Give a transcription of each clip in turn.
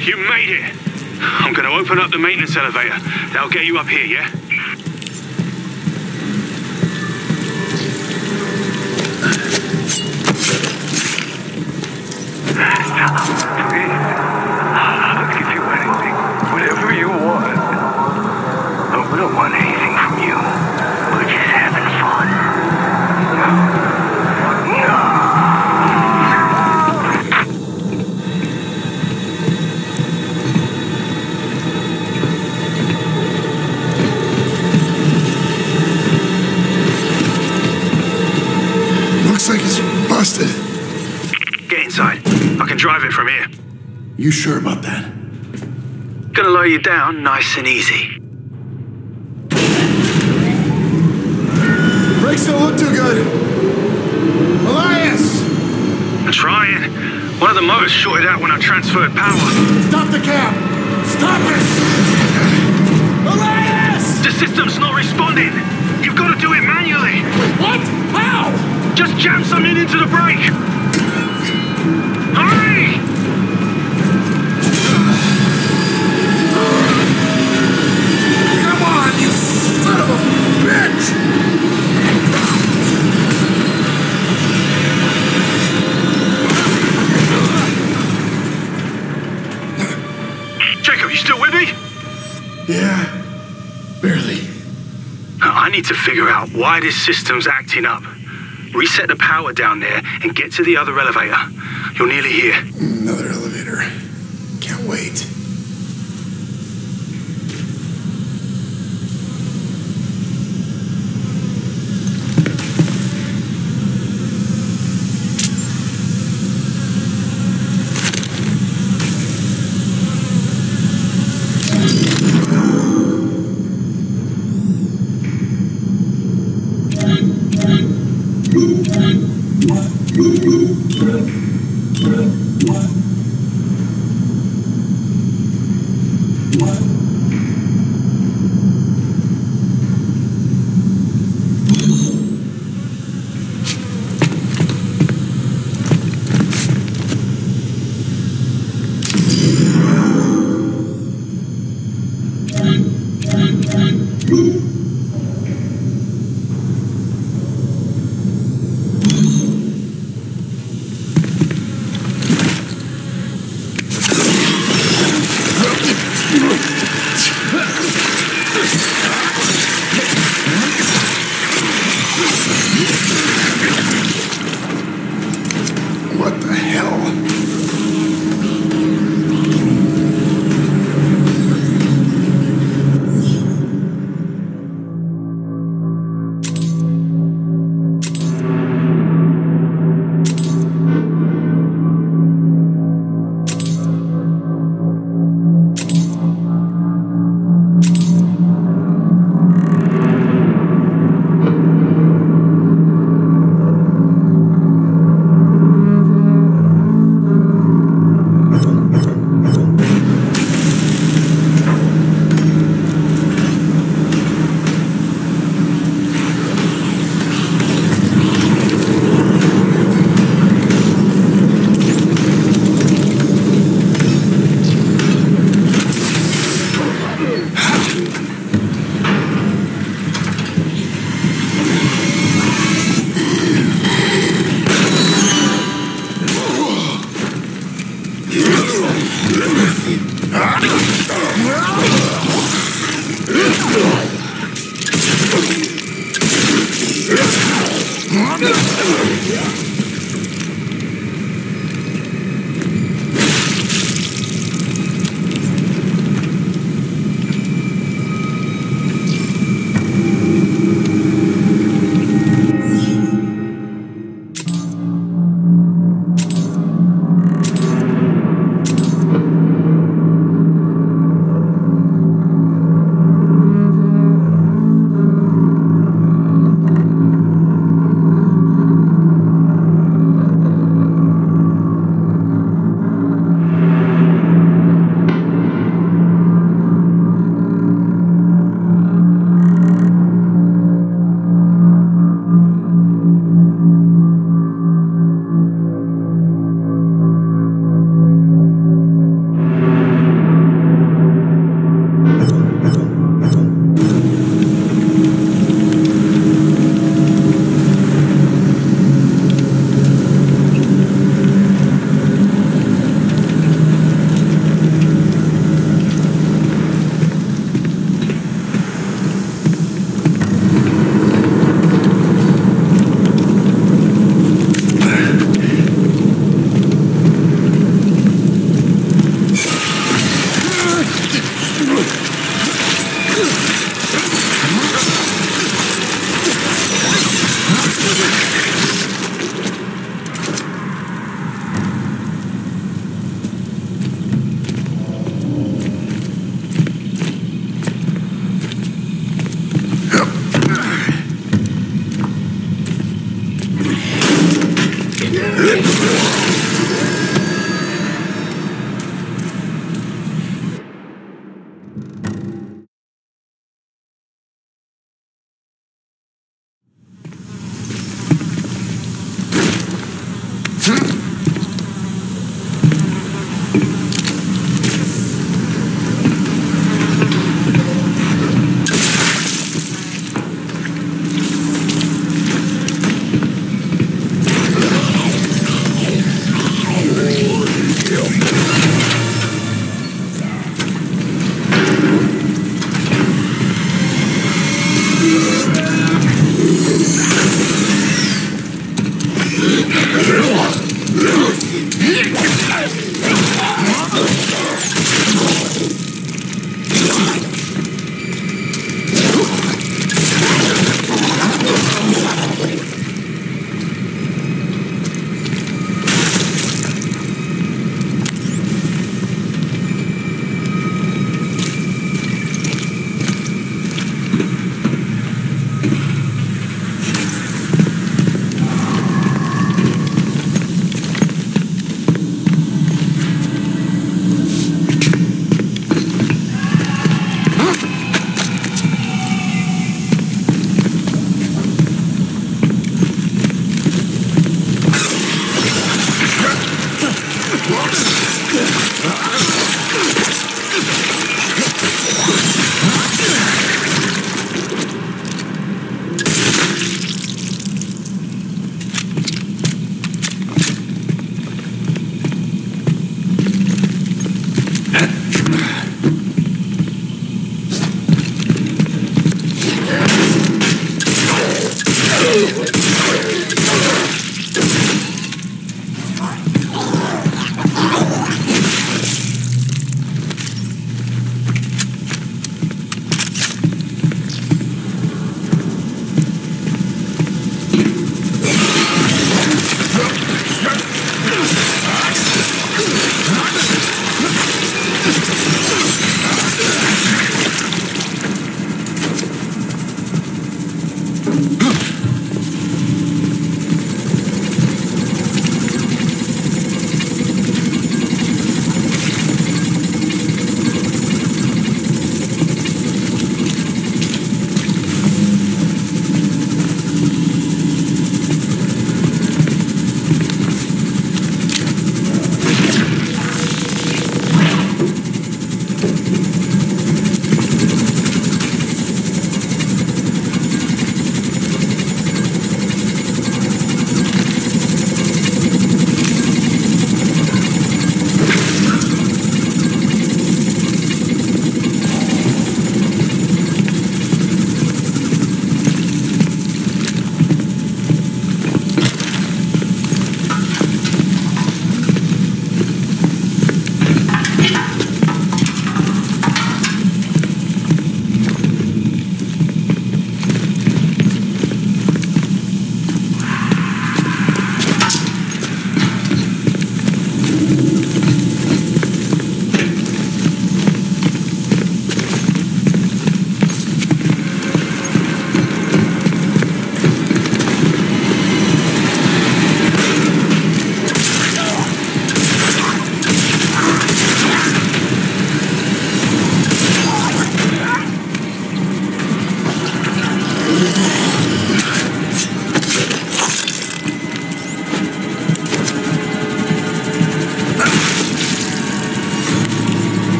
You made it. I'm gonna open up the maintenance elevator. That'll get you up here, yeah? Please. I'll give you anything. Whatever you want. We don't want anything from you. We're just having fun. Looks like it's busted. Get inside. I can drive it from here. You sure about that? Gonna lower you down nice and easy. Brakes don't look too good. Elias! I'm trying. One of the motors shorted out when I transferred power. Stop the cab! Stop it! Elias! The system's not responding. You've got to do it manually. What? How? Just jam something into the brake. Hurry! Come on, you son of a bitch! Jacob, you still with me? Yeah, barely. I need to figure out why this system's acting up. Reset the power down there and get to the other elevator. You're nearly here. Another elevator. Can't wait. What the hell?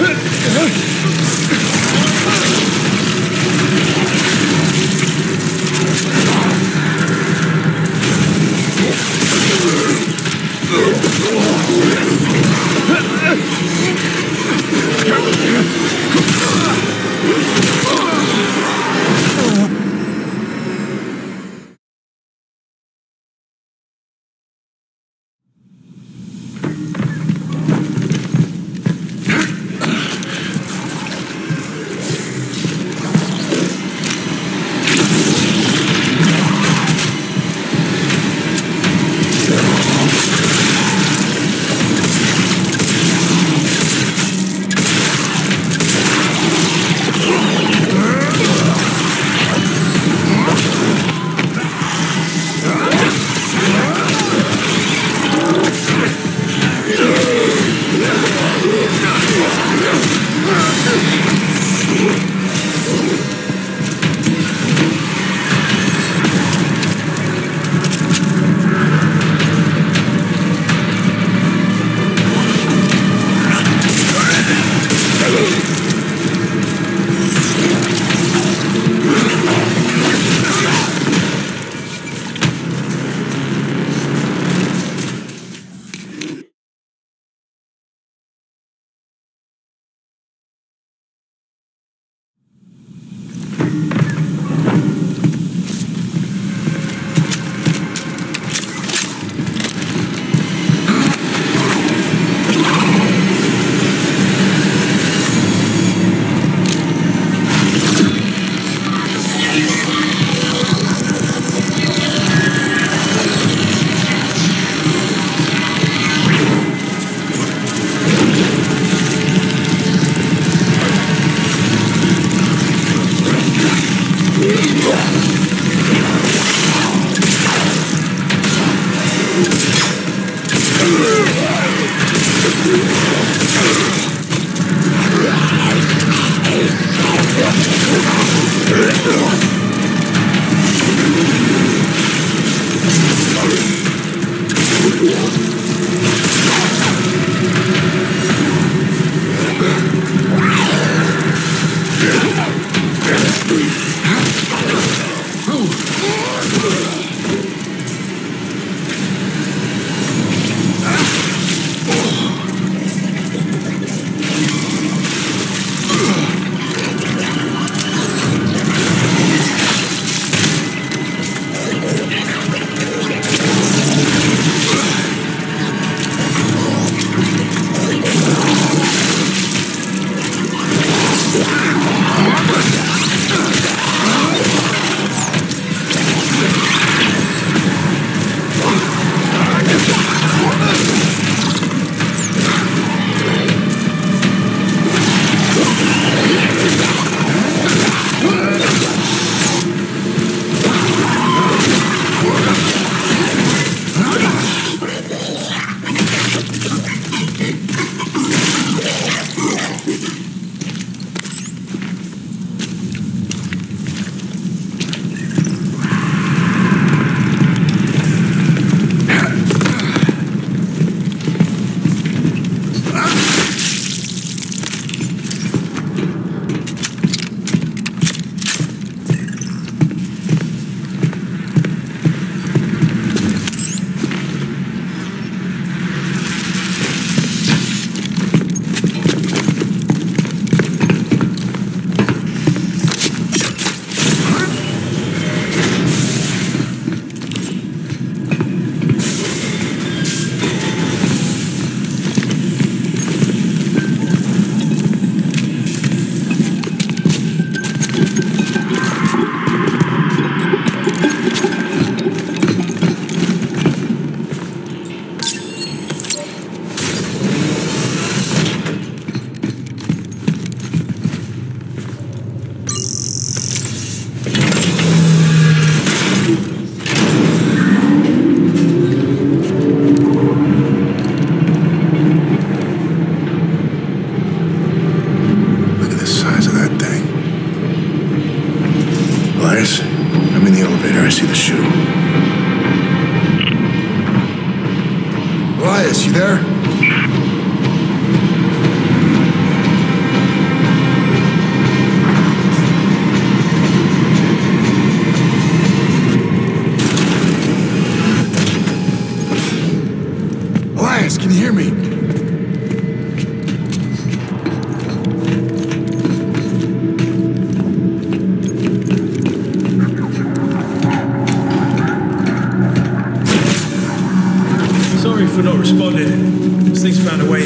Elias, you there?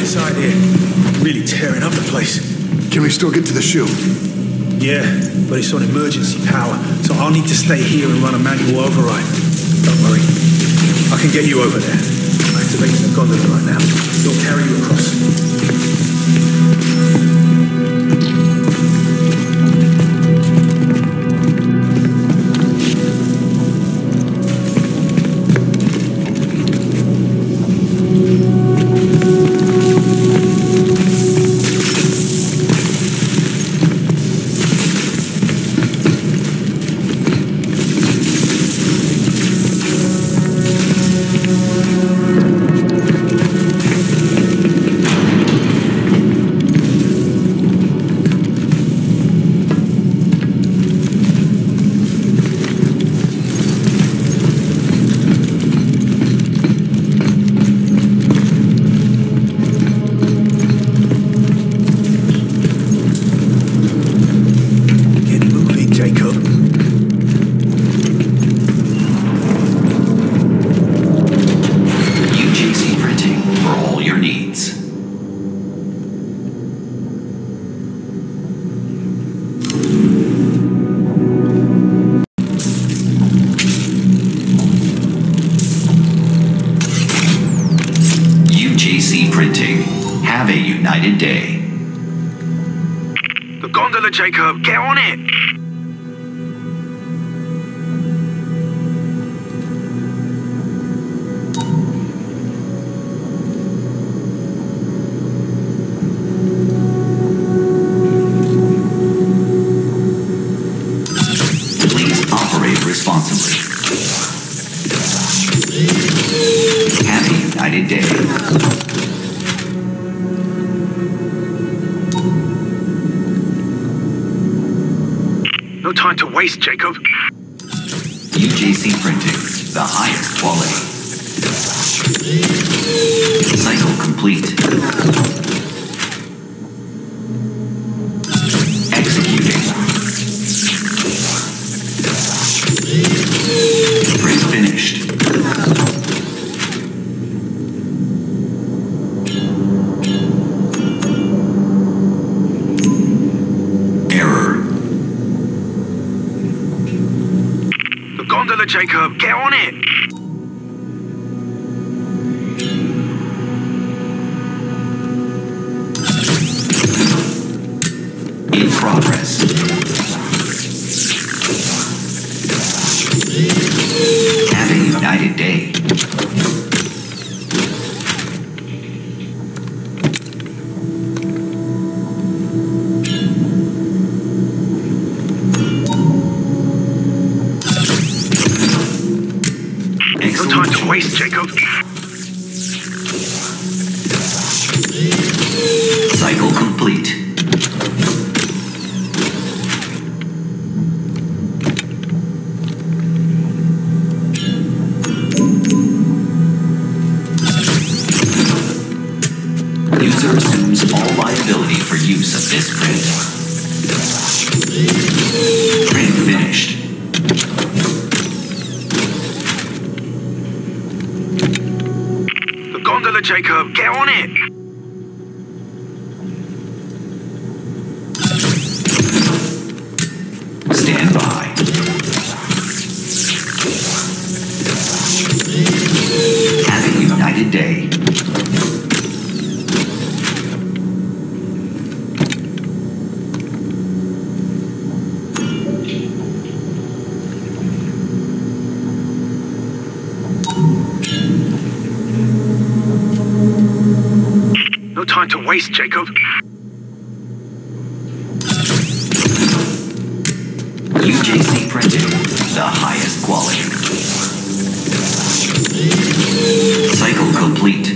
inside here. Really tearing up the place. Can we still get to the shoe? Yeah, but it's on emergency power, so I'll need to stay here and run a manual override. Don't worry. I can get you over there. Activating the gondola right now. They'll carry you across. Jacob, get on it! Please operate responsibly. Have a united day. No time to waste, Jacob. UJC printing, the highest quality. Cycle complete. Executing. Print finished. Jacob, get on it! In progress. Have a united day. Waste, Jacob. Cycle complete. User assumes all liability for use of this print. Print finished. Gondola, Jacob, get on it! Stand by. Have a united day. No time to waste, Jacob. UJC printing, the highest quality. Cycle complete.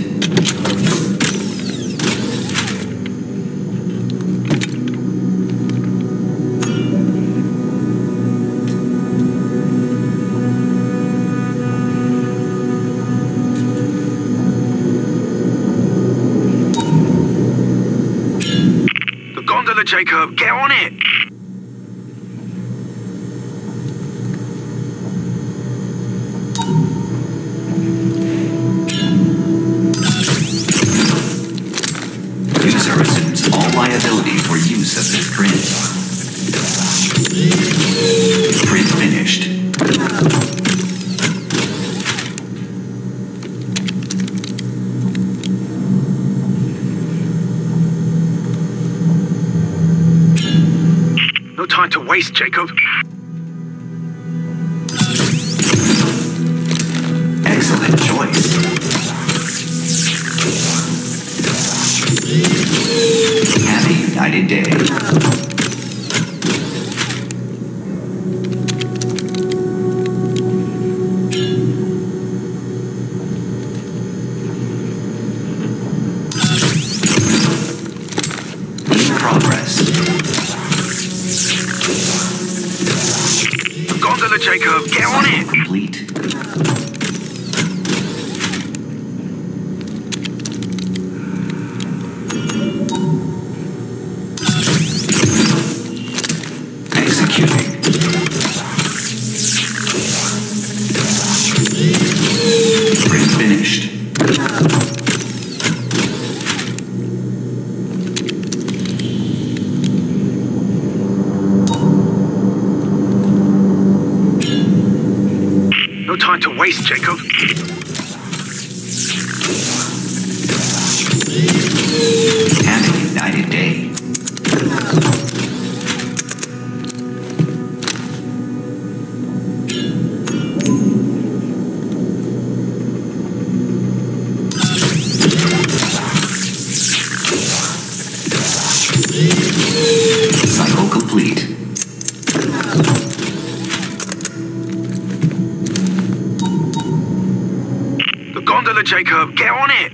Jacob, get on it! ability for use of this print. Print finished. No time to waste, Jacob. Excellent choice. Have a united day. In progress. The gondola, Jacob. Get on it. Complete. Executing. Print finished. No time to waste, Jacob. Have a united day. Cycle complete. The gondola, Jacob. Get on it.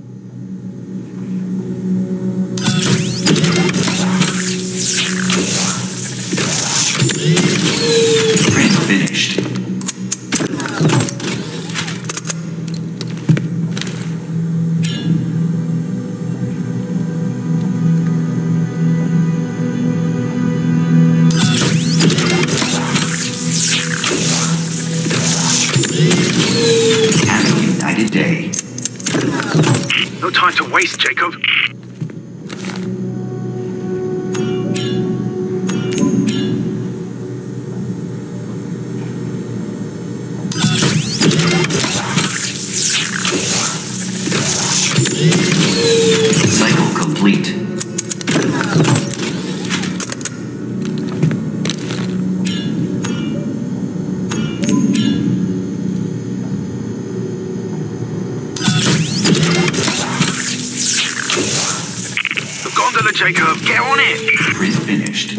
Print finished. Have a united day. No time to waste, Jacob. Cycle complete. The gondola, Jacob. Get on it. Print finished.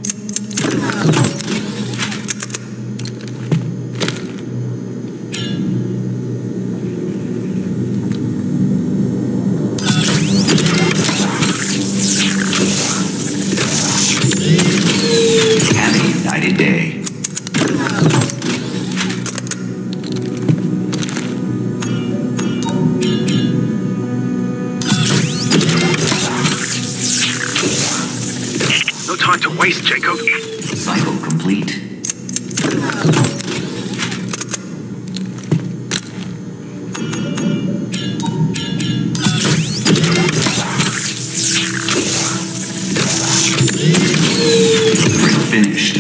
Have a united day. No time to waste, Jacob. Cycle complete. Print finished.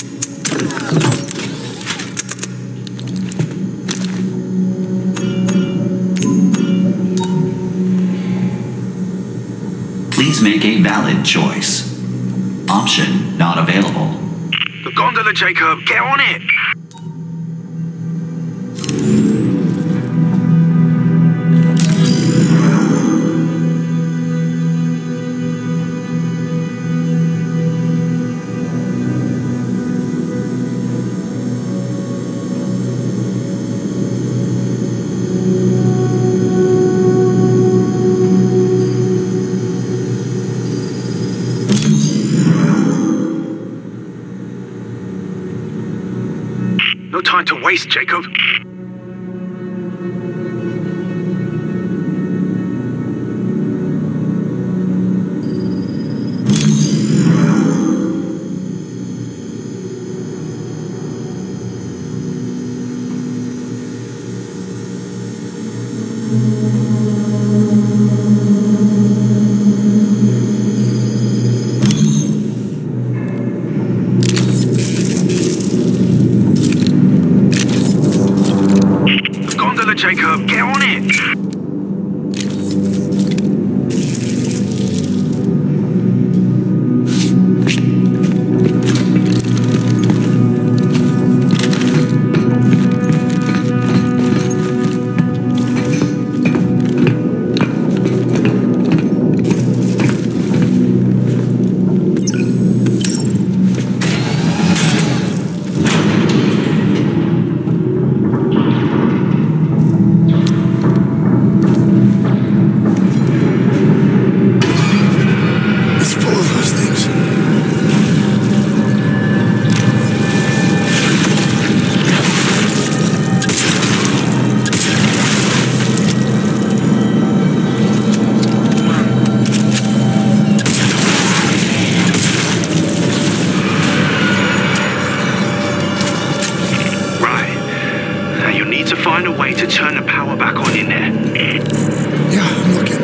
Please make a valid choice. Option not available. The gondola, Jacob. Get on it. No time to waste, Jacob. turn the power back on in there. Yeah, I'm looking.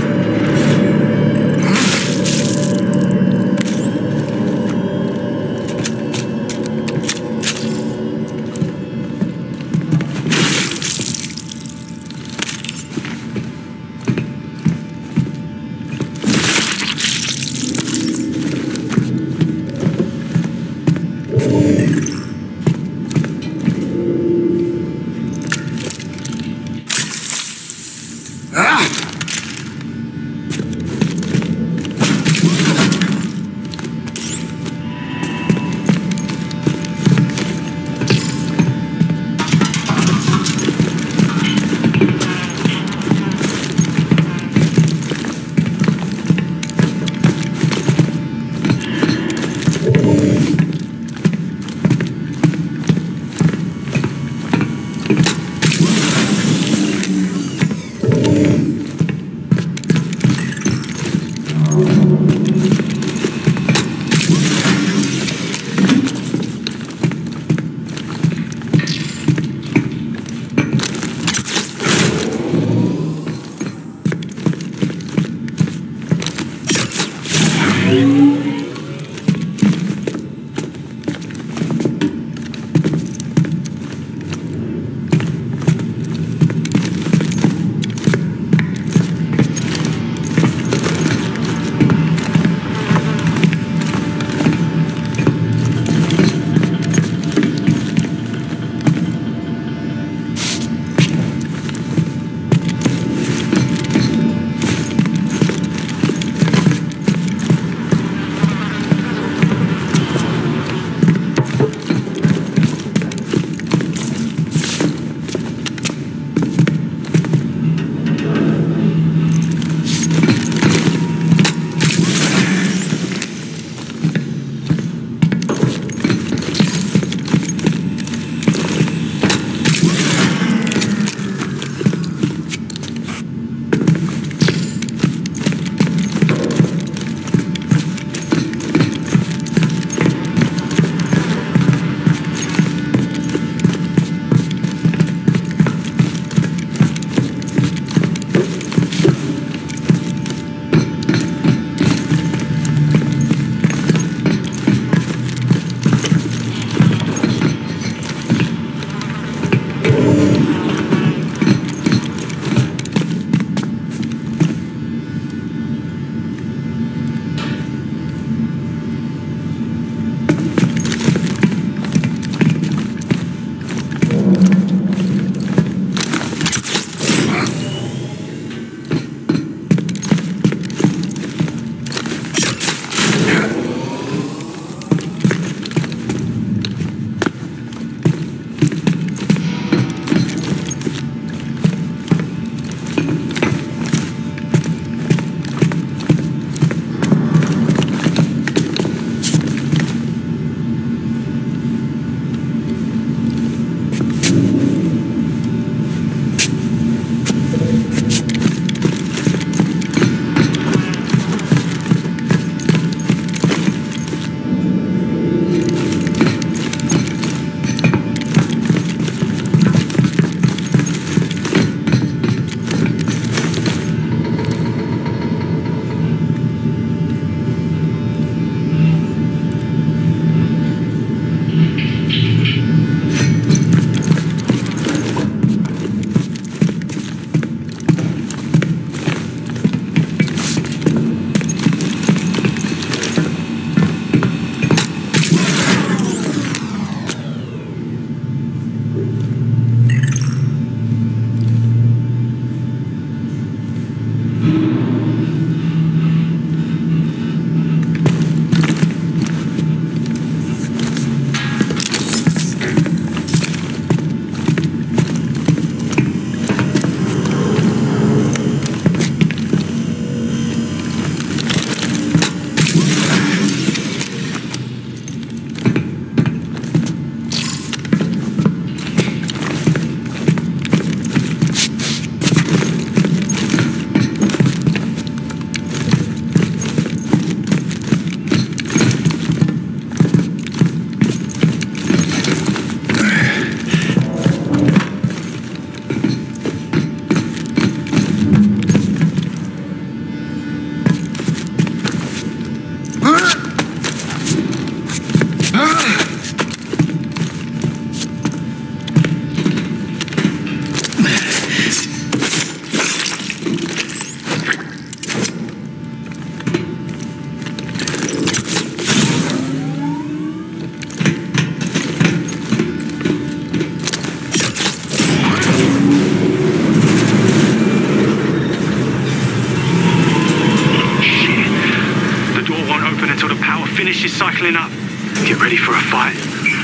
cycling up. Get ready for a fight.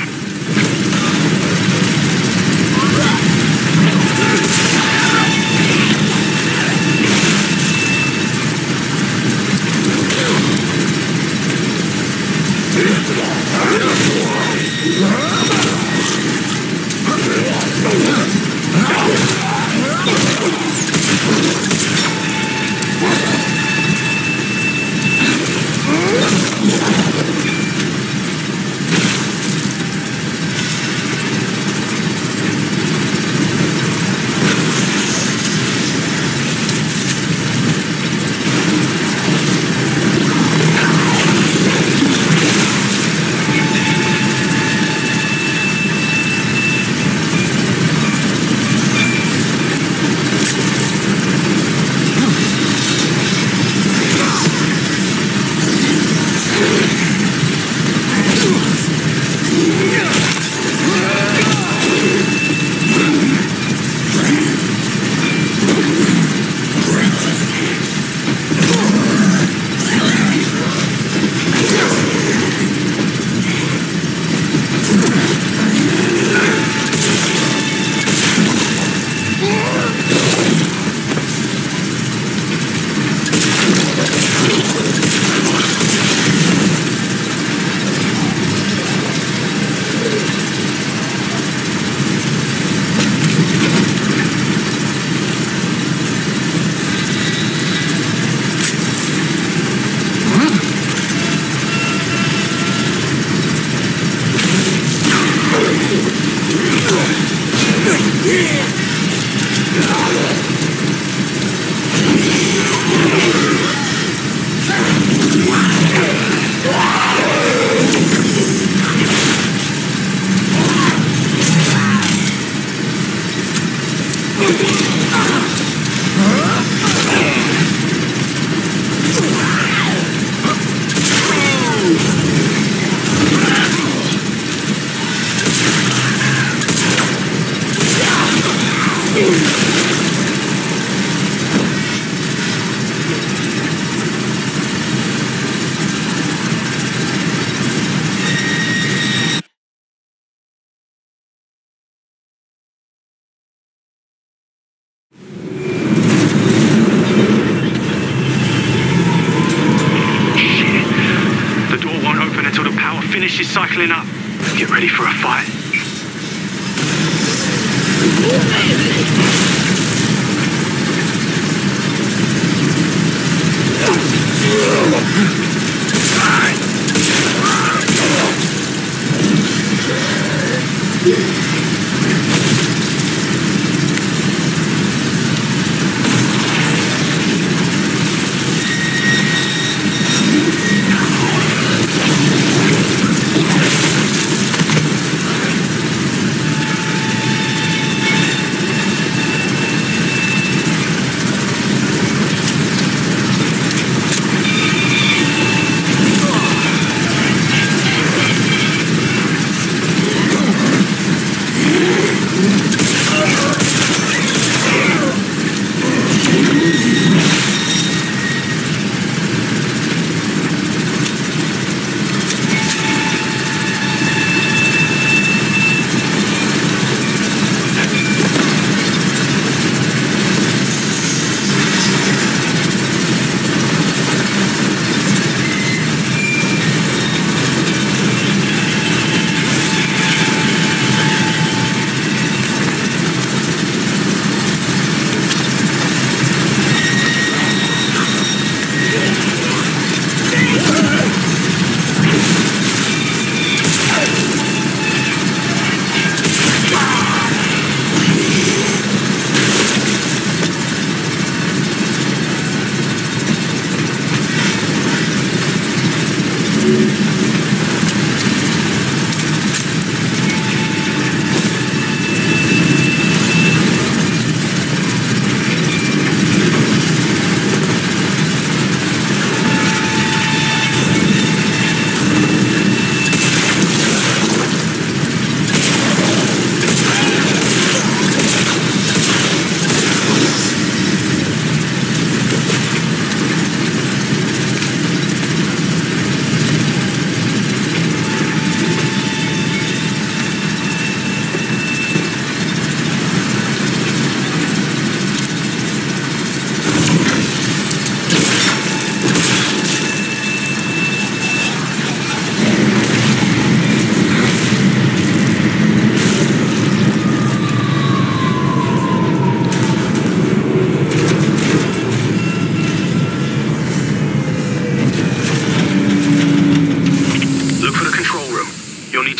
Finishes cycling up. Get ready for a fight.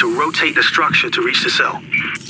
to rotate the structure to reach the cell.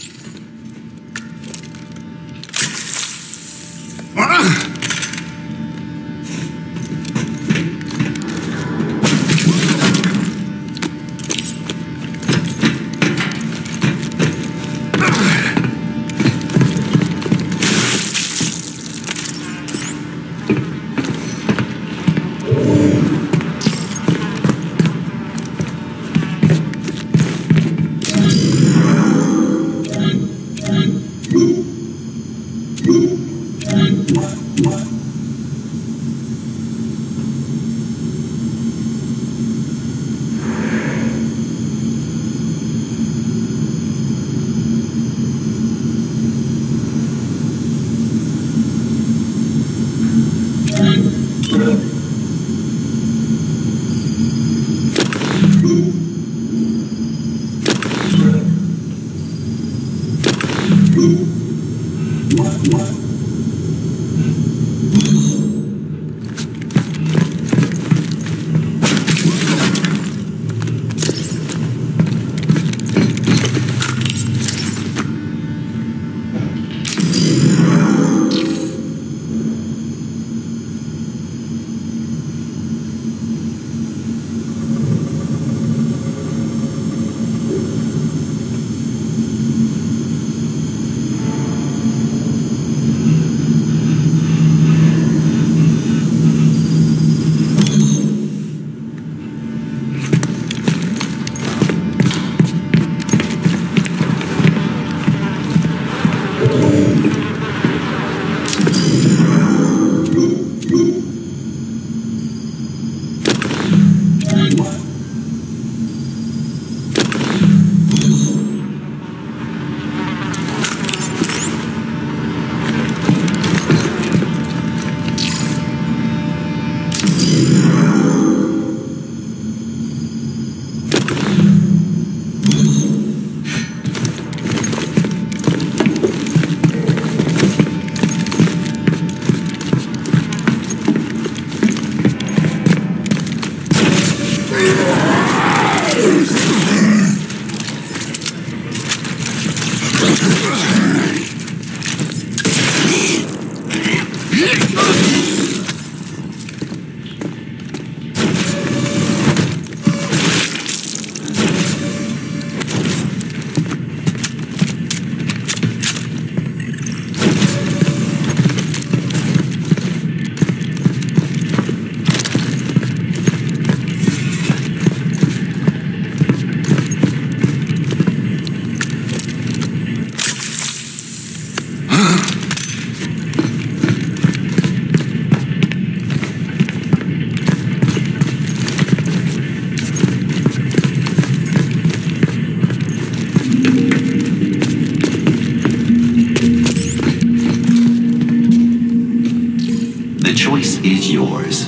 The choice is yours.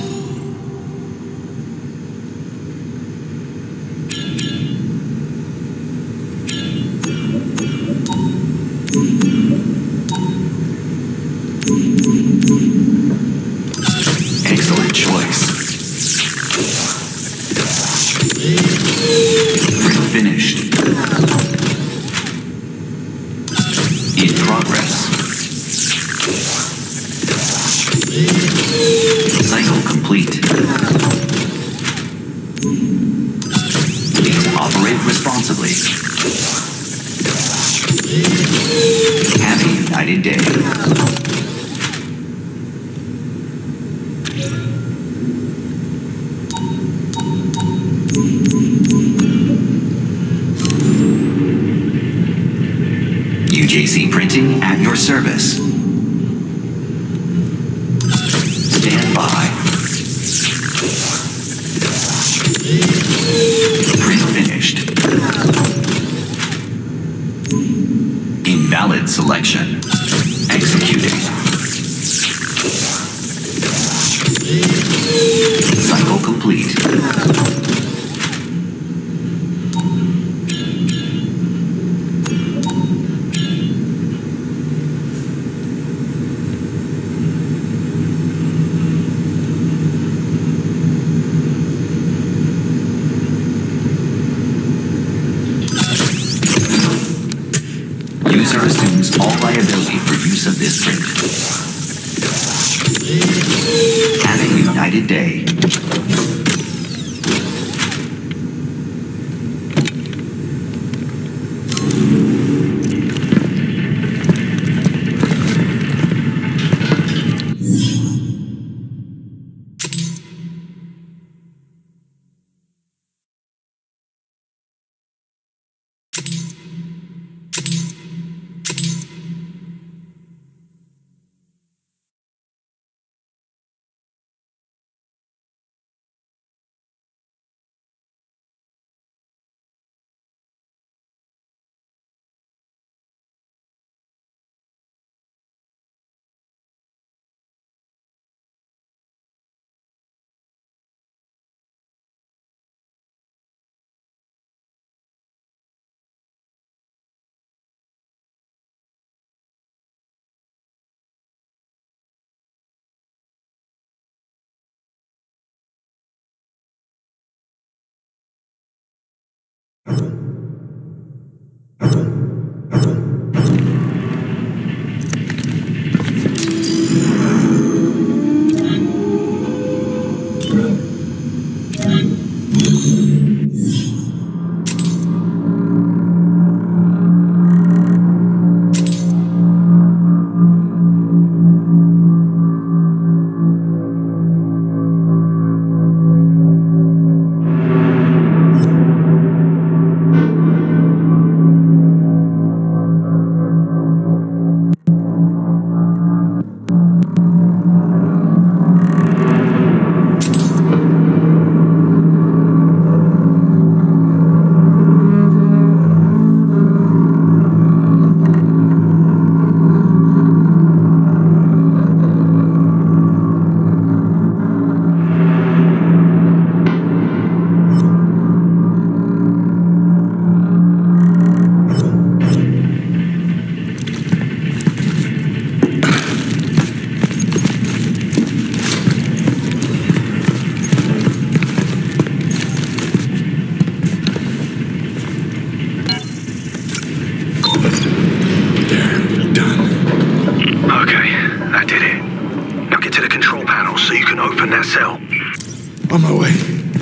Excellent choice. Finished. In progress. Cycle complete. Please operate responsibly. Have a united day. UJC Printing at your service. Stand by. Print finished. Invalid selection. Executing. Cycle complete. ACER assumes all liability for use of this rig. Have a united day. On my way.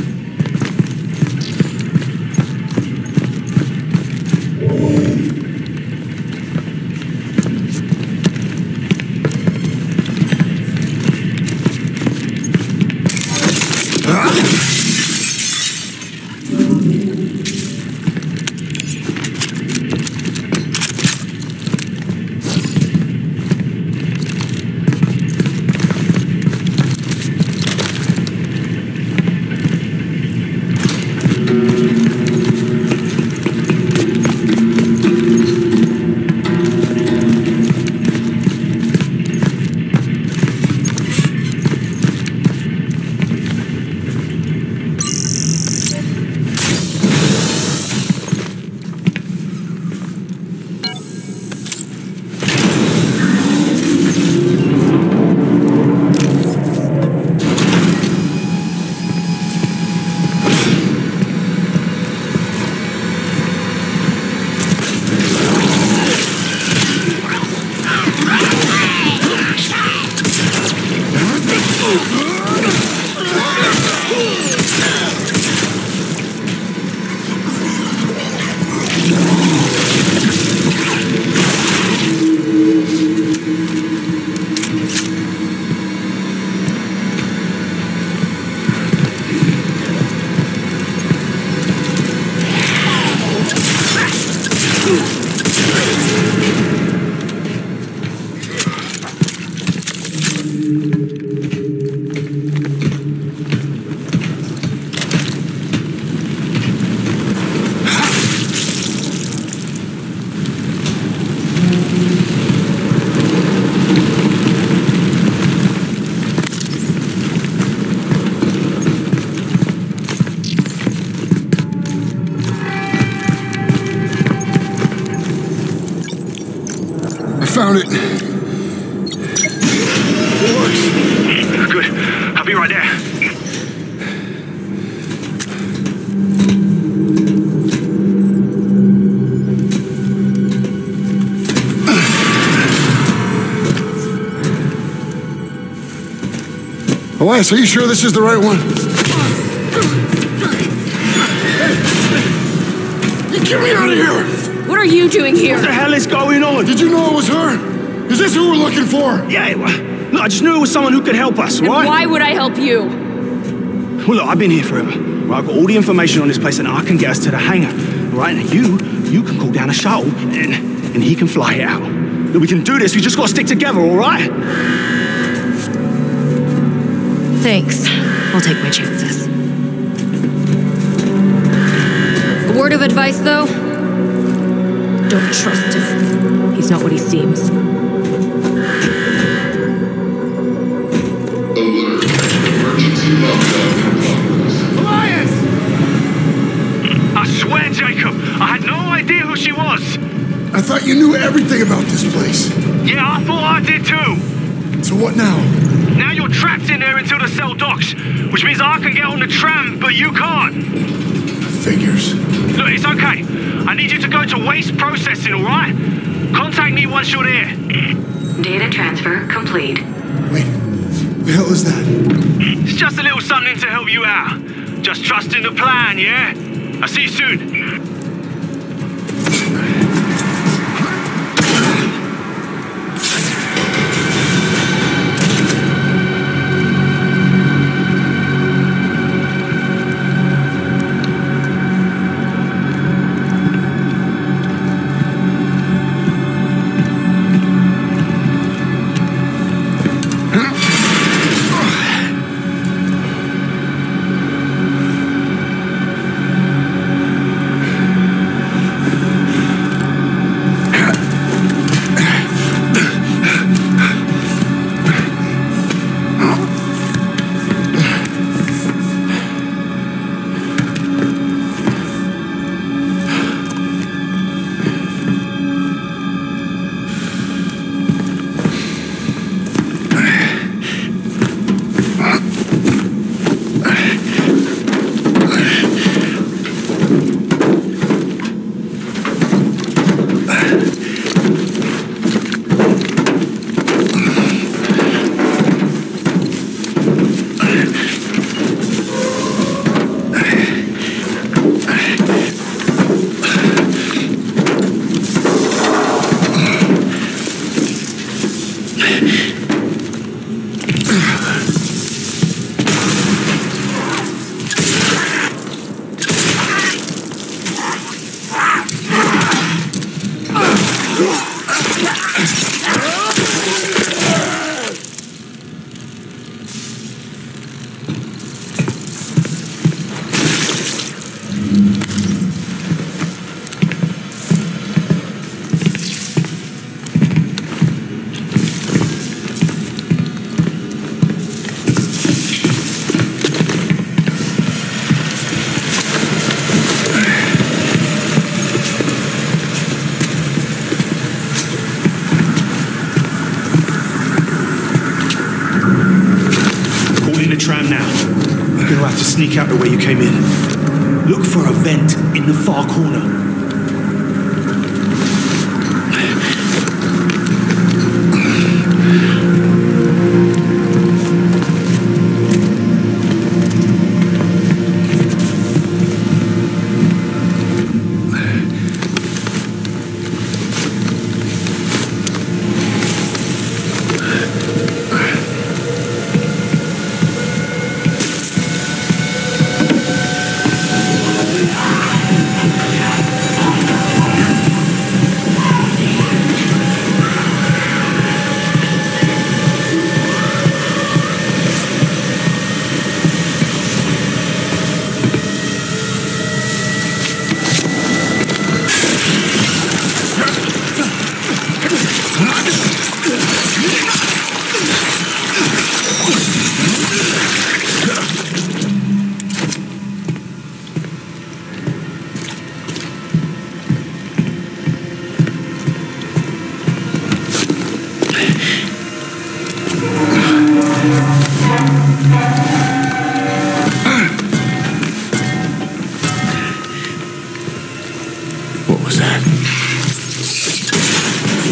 Found it. It works. Good. I'll be right there. Elias, are you sure this is the right one? Get me out of here! What are you doing here? What the hell is going on? Did you know it was her? Is this who we're looking for? Yeah, look, I just knew it was someone who could help us, And right? why would I help you? Well, look, I've been here forever. Right, I've got all the information on this place and I can get us to the hangar. Right, now you can call down a shuttle and he can fly it out. Look, we can do this, we just gotta stick together, all right? Thanks. I'll take my chances. A word of advice, though? Don't trust him. He's not what he seems. Alert. Emergency lockdown in progress. Elias! I swear, Jacob, I had no idea who she was. I thought you knew everything about this place. Yeah, I thought I did too. So what now? Now you're trapped in there until the cell docks, which means I can get on the tram, but you can't. Figures. Look, it's okay. I need you to go to waste processing, all right? Contact me once you're there. Data transfer complete. Wait, the hell is that? It's just a little something to help you out. Just trust in the plan, yeah? I'll see you soon. Tram now. You're gonna have to sneak out the way you came in. Look for a vent in the far corner.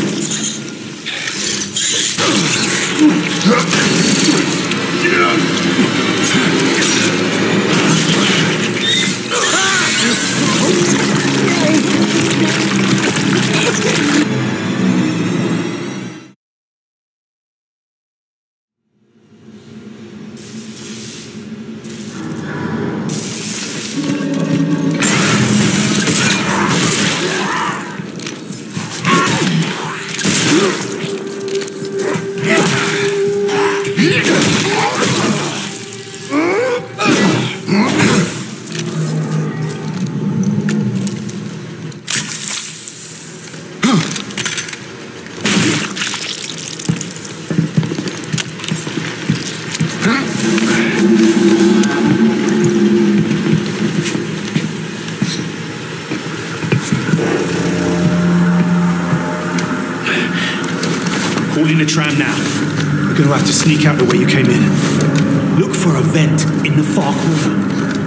Get up! in the tram now. We're gonna have to sneak out the way you came in. Look for a vent in the far corner.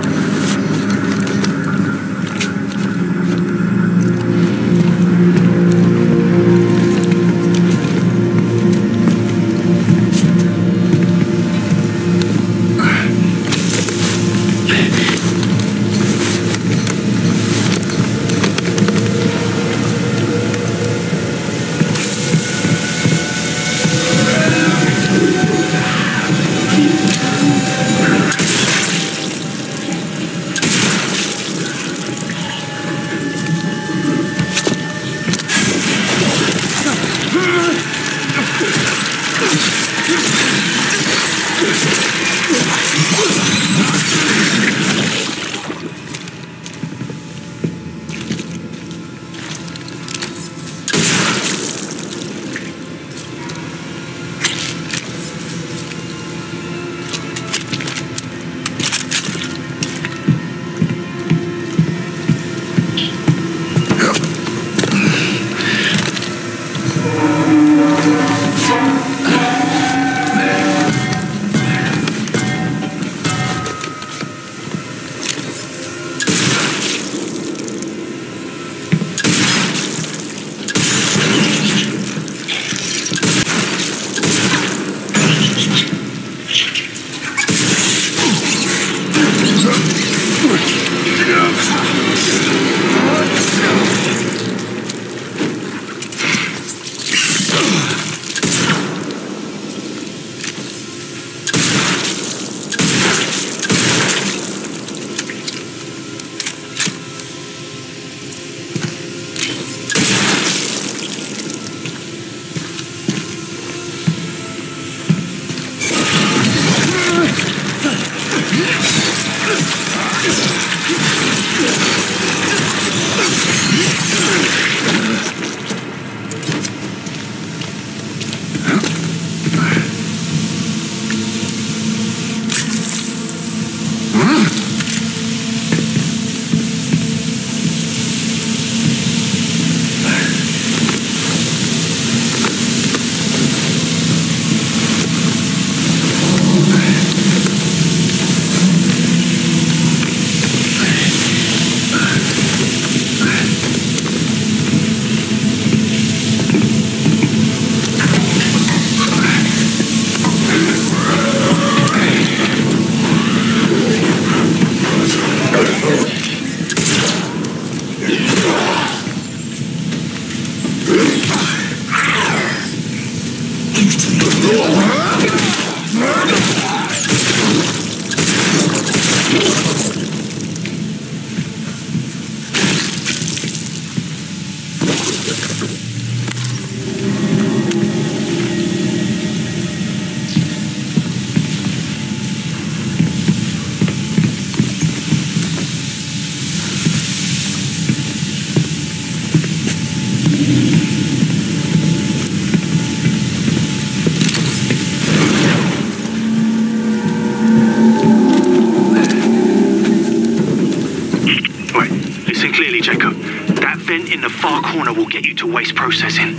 In the far corner will get you to waste processing.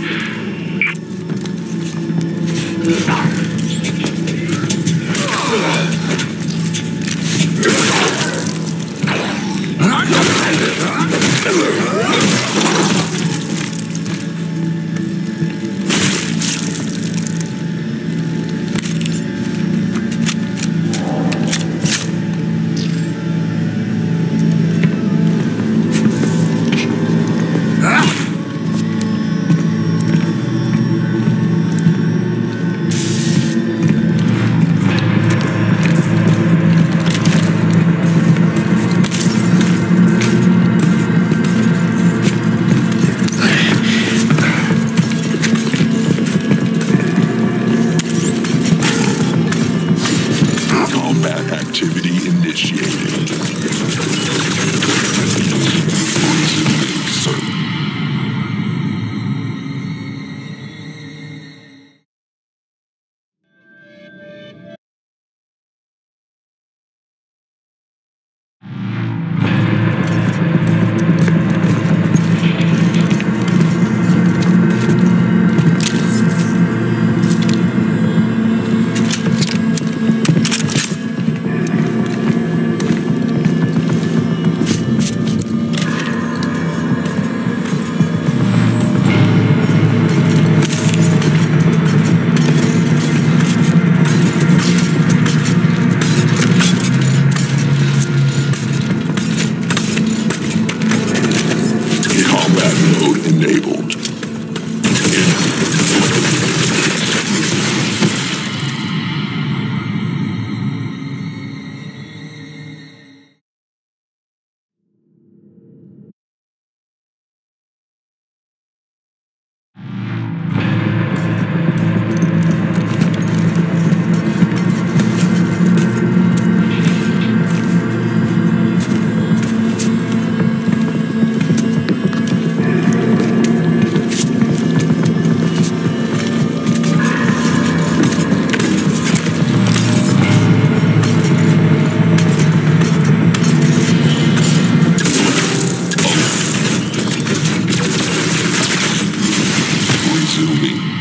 enabled. Resuming.